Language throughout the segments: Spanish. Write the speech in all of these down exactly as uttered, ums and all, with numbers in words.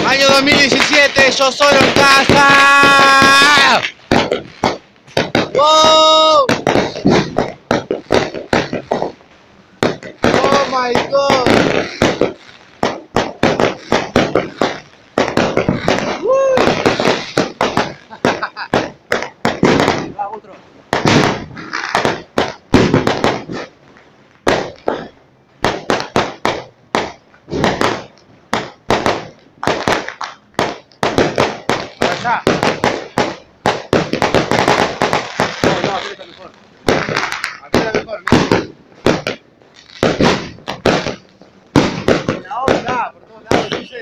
Año dos mil diecisiete, yo solo en casa. ¡Wow! Oh my god. Va otro. Allá. No, no, aquí está mejor. Aquí está mejor, mira. La onda, por todos lados, luces,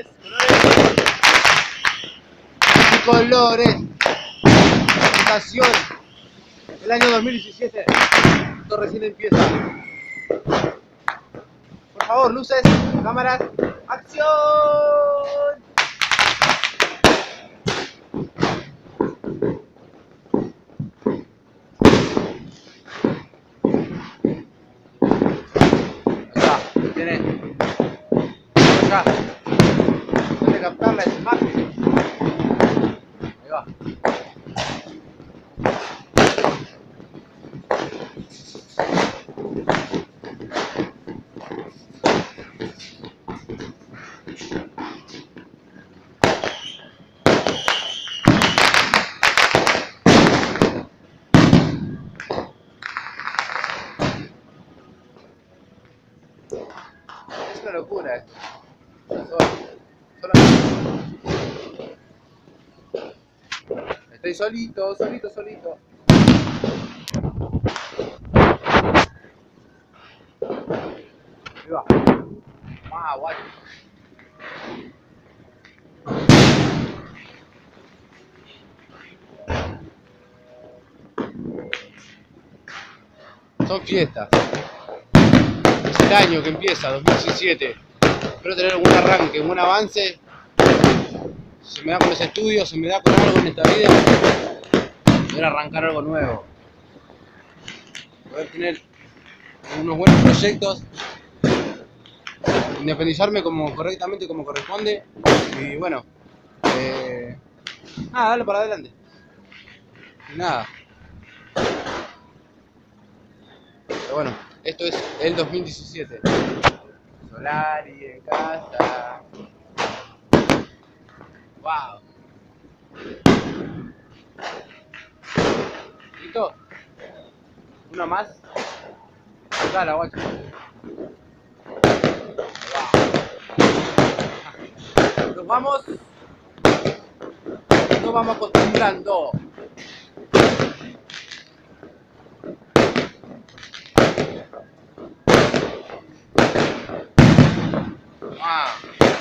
colores. Colores. Estación. El año dos mil diecisiete. Esto recién empieza. Por favor, luces, cámaras, acción. Tiene acá, tiene que captar la imagen. Ahí va. Es una locura esto. Solo, solo. Estoy solito, solito, solito. Ahí va. Ah, guay. Son fiestas. Es el año que empieza, dos mil diecisiete. Espero tener algún arranque, un buen avance. Se me da con los estudios, se me da con algo en esta vida. Poder arrancar algo nuevo. Poder tener unos buenos proyectos. Independizarme como correctamente como corresponde. Y bueno. Eh, nada, darle para adelante. Y nada. Pero bueno, esto es el dos mil diecisiete. Solari en casa. Wow. ¿Listo? Uno más. Acá la guacha. Wow. Nos vamos. Nos vamos acostumbrando. Ah.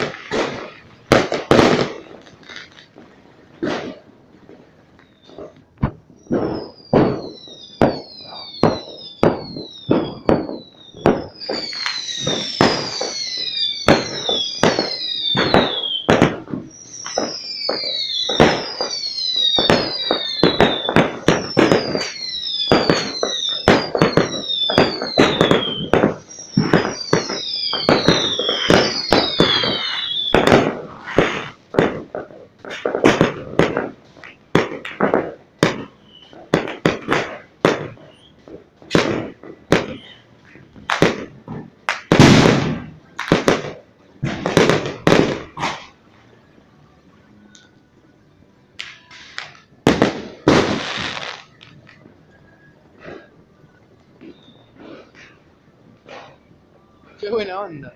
Qué buena onda.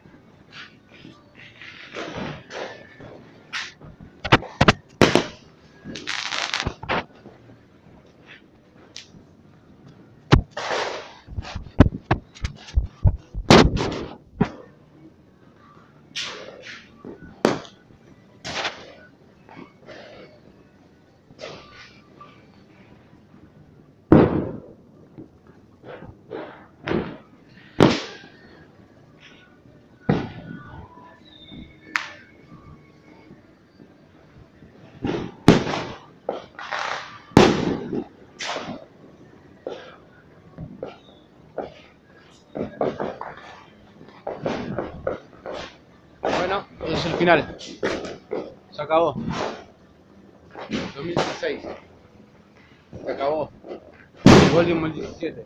Bueno, es el final. Se acabó. dos mil dieciséis. Se acabó. Volume el diecisiete.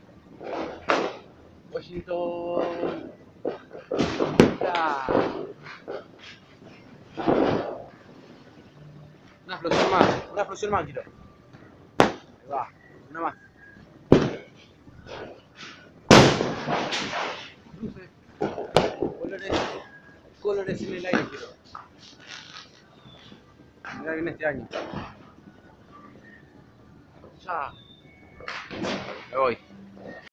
Washington. Ah. Una explosión más. Una explosión más quiero. Ahí va. Una más. Luces. Colores. Colores en el aire quiero. Mirá bien este año. Ya. Me voy.